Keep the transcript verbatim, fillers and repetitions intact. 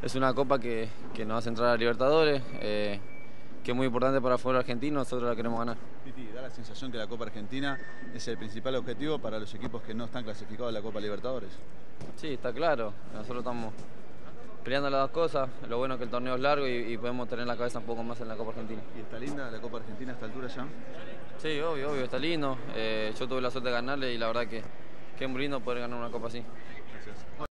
es una copa que, que nos hace entrar a Libertadores, eh, que es muy importante para el fútbol argentino, nosotros la queremos ganar. Piti, da la sensación que la Copa Argentina es el principal objetivo para los equipos que no están clasificados a la Copa Libertadores. Sí, está claro, nosotros estamos peleando las dos cosas, lo bueno es que el torneo es largo y, y podemos tener la cabeza un poco más en la Copa Argentina. ¿Y está linda la Copa Argentina a esta altura ya? Sí, obvio, obvio, está lindo, eh, yo tuve la suerte de ganarle y la verdad que, que es muy lindo poder ganar una copa así. Gracias.